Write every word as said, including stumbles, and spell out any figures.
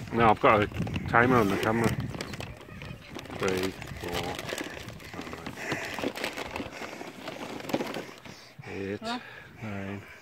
No, I've got a timer on the camera. Three, four, five, eight, Yeah. nine.